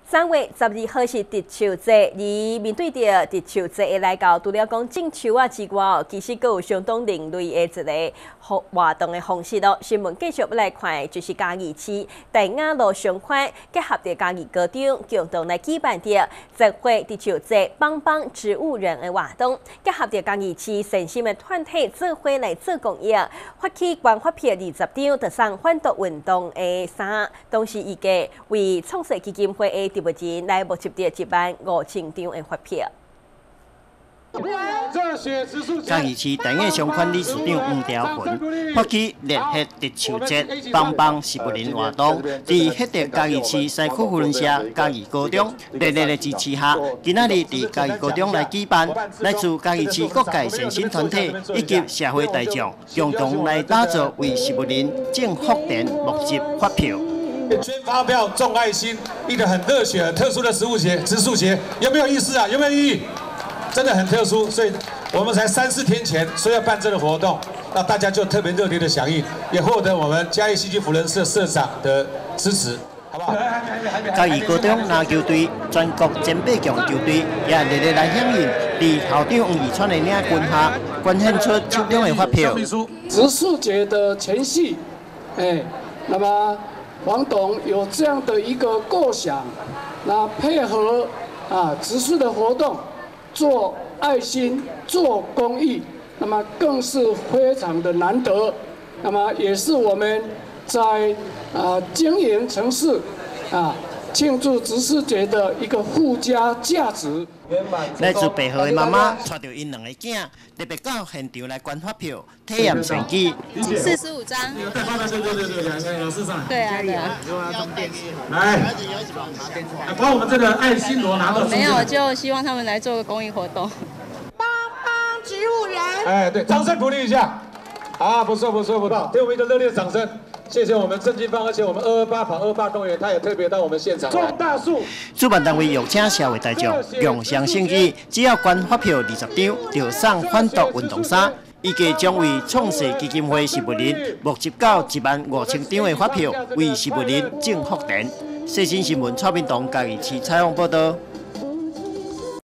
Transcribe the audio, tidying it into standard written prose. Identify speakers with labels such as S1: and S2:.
S1: 3月12号是中秋节，而面对着中秋节的来到，除了讲种树啊之外，其实阁有相当另类的一个活动的方式咯。新闻继续要来看，就是嘉义市大雅路上款结合着嘉义高中共同来举办着集会中秋节帮帮植物人的活动，结合着嘉义市善心的团体做伙来做公益，发起关发票20张，特送反毒运动的衫，同时预计为创世基金会的植物人来募集到15000张的发票。
S2: 嘉义市大雅商圈理事长黄朝群发起热血中秋节帮帮植物人活动，在迄个嘉义市西区扶轮社嘉义高中热烈的支持下，今仔日在嘉义高中来举办，来自嘉义市各界善心团体以及社会大众共同来打造为植物人种福田募集发票。
S3: 捐发票、种爱心，一个很热血、很特殊的植树节，有没有意思啊？有没有意义？真的很特殊，所以我们才3、4天前说要办这个活动，那大家就特别热烈的响应，也获得我们嘉义戏剧辅仁社社长的支持，好不好？
S2: 嘉义高中篮球队、全国前8强球队也热烈来响应，在校长黄义川的领军下，捐献出手中的发票。
S4: 植树节的前夕，那么黄董有这样的一个构想，那配合植树的活动。做爱心、做公益，那么更是非常的难得，那么也是我们在经营城市庆祝植树节的一个附加价值。
S2: 来自北河的妈妈带着因2个囝，特别到现场来捐发票，体验选举。
S5: 45张。
S3: 带发票对，老师上来。
S5: 对啊。
S3: 来，把我们这个爱心螺拿到中间。
S5: 没有，就希望他们来做个公益活动。
S6: 帮帮植物人。
S3: 对，掌声鼓励一下。不错，给我们一个热烈的掌声。谢谢我们郑金芳，而且我们228跑228动员，他也特别到我们现场来。种大树。主办单位邀请社会大众共襄盛举，只要捐发票20张，就送反毒运动衫。预计将为创世基金会植物人募集到15000张的发票，为植物人种福田。细心新闻蔡明东嘉义市采访报道。